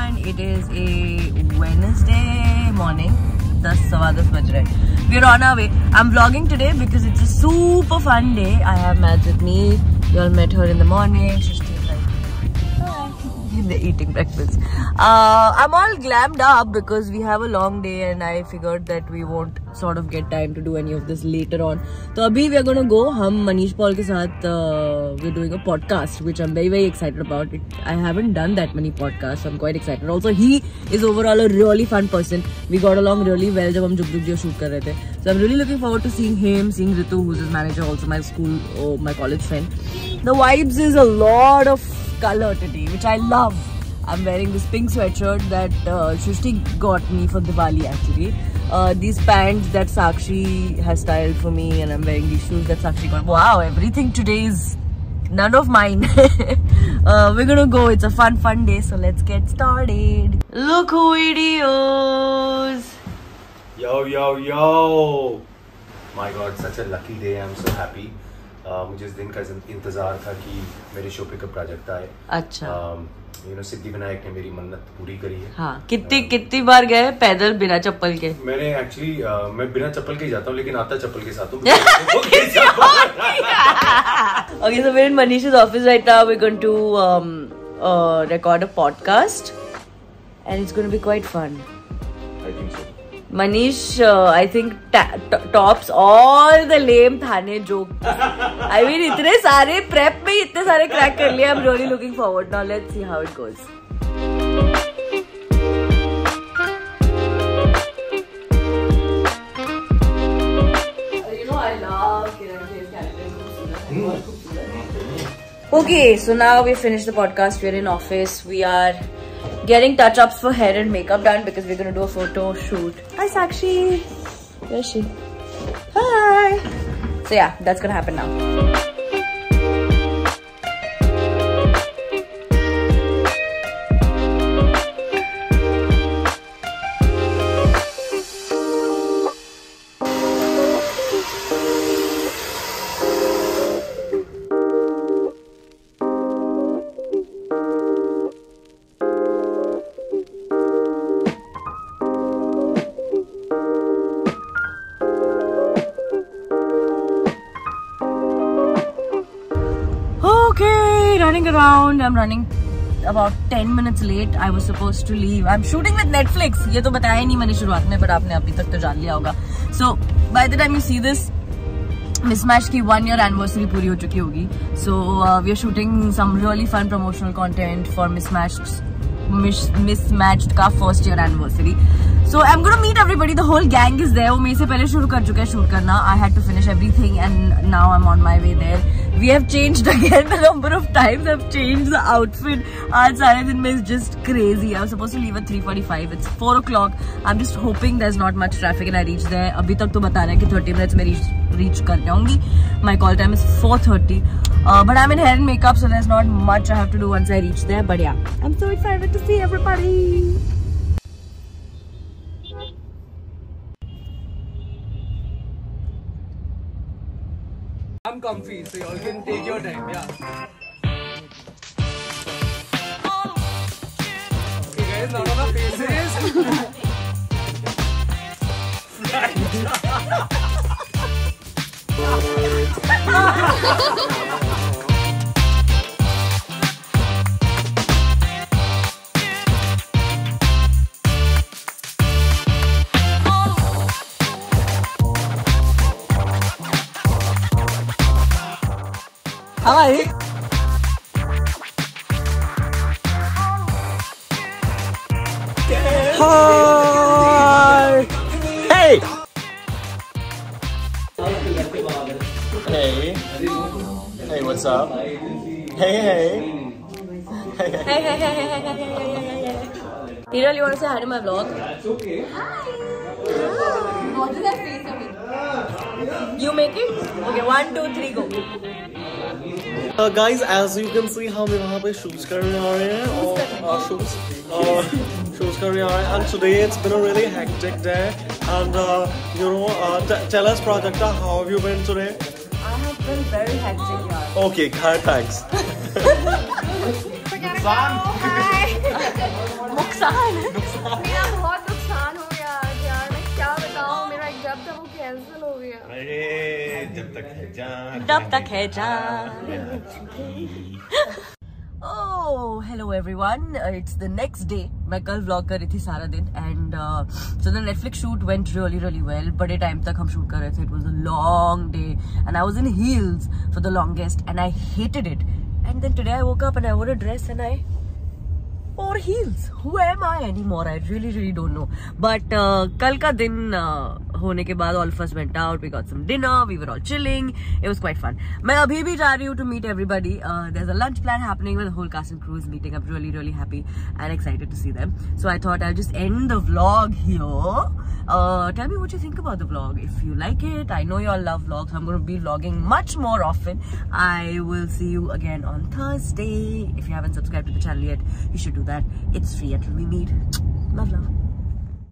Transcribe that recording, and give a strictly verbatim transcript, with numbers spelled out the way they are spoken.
everyone. It is a Wednesday morning. ten सवा दस बज रहे हैं. We are on our way. I'm vlogging today because it's a super fun day. I have Mads with me. You all met her in the morning. She's still like, hi. They're eating breakfast. Uh, I'm all glammed up because we have a long day and I figured that we won't sort of get time to do any of this later on. So abhi we are going to go. हम Manish Paul के साथ uh, we're doing a podcast which I'm very very excited about. It, I haven't done that many podcasts, so I'm quite excited. Also he is overall a really fun person. We got along really well जब हम जुग जुग जियो shoot कर रहे थे. So I'm really looking forward to seeing him, seeing Ritu, who's his manager, also my school, oh, my college friend. The vibes is a lot of color today, which I love. I'm wearing this pink sweatshirt that uh, Shrishti got me for Diwali actually. Uh, these pants that Sakshi has styled for me, and I'm wearing these shoes that Sakshi got. Wow, everything today is none of mine. uh, we're gonna go. It's a fun, fun day. So let's get started. Look who videos. Yo, yo, yo. My God, such a lucky day. I'm so happy. Uh, मुझे इस दिन का इंतजार था कि मेरे show पे कब प्राजक्त आए. अच्छा. यू नो सिद्धि विनायक ने मेरी मन्नत पूरी करी है. हाँ. कितनी कितनी बार गए पैदल बिना चप्पल के? मैंने एक्चुअली uh, मैं बिना चप्पल के ही जाता हूँ, लेकिन आता चप्पल के साथ हूँ. Okay, so we're in Manish's office right now. We're going to um, uh, record a podcast, and it's going to be quite fun. I think so. Manish, uh, I think tops all the lame Thane jokes. I mean, इतने सारे prep में इतने सारे crack कर लिए. I'm really looking forward. Now let's see how it goes. You know, I love Kiran Kher's character. Okay, so now we finished the podcast. We're in office. We are getting touch-ups for hair and makeup done because we're gonna do a photo shoot. Hi Sakshi! Where is she? Hi! So yeah, that's gonna happen now. Okay, running around. I'm running about ten minutes late. I was supposed to leave. I'm shooting with Netflix. ये तो बताया ही नहीं मैंने शुरुआत में, but आपने अभी तक तो जान लिया होगा. So by the time you see this, Mismatch की one year anniversary पूरी हो चुकी होगी. So uh, we are shooting some really fun promotional content for Mismatched, mis Mismatched का first year anniversary. So I'm gonna meet everybody. The whole gang is there. वो मेरे से पहले शुरू कर चुके हैं शूट करना. I had to finish everything and now I'm on my way there. We have changed again the number of times. I've changed the outfit. आज सारे दिन में is just crazy. I was supposed to leave at three forty-five. It's four o'clock. I'm just hoping there's not much traffic and I reach there. अभी तक तो बता रहे हैं कि thirty minutes में reach reach कर जाऊँगी. My call time is four thirty. Uh, but I'm in hair and makeup, so there's not much I have to do once I reach there. But yeah, I'm so excited to see everybody. I'm comfy, so y'all can take your time, yeah. Okay guys, now on our faces. Hi. Hi. Hey. Hey. Hey, what's up? Hey, hey. Hey, hey, hey, hey, hey, hey, hey, hey, hey. Hiral, you want to say hi to my vlog? That's okay. Hi. What is that face of it? You make it? Okay, one, two, three, go. Uh, guys, as you can see, हम यहाँ पे shoots कर रहे हैं और shoots shoots कर रहे हैं and today it's been a really hectic day and uh, you know uh, tell us Prajakta, how have you been today? I have been very hectic, yaar. Okay, car thanks. Hi. नुकसान मेरा बहुत नुकसान हो गया आज यार, मैं क्या बताऊं, मेरा एग्जाम था वो कैंसिल हो गया। अरे जब तक है जान, जब तक है जान। Oh, hello everyone. Uh, it's the next day. मैं कल vlog कर रही थी सारा दिन and uh, so the Netflix shoot went really really well. बड़े time तक हम shoot कर रहे थे. It was a long day and I was in heels for the longest and I hated it. And then today I woke up and I wore a dress and I wore heels. Who am I anymore? I really really don't know. But uh, कल का दिन uh, होने के बाद all of us went out. We got some dinner. We were all chilling. It was quite fun. मैं अभी भी जा रही हूँ to meet everybody. Uh, there's a lunch plan happening with the whole cast and crew is meeting. I'm really really happy and excited to see them. So I thought I'll just end the vlog here. Uh, tell me what you think about the vlog. If you like it, I know you all love vlogs. I'm going to be vlogging much more often. I will see you again on Thursday. If you haven't subscribed to the channel yet, you should do that. It's free until we meet. Love, love.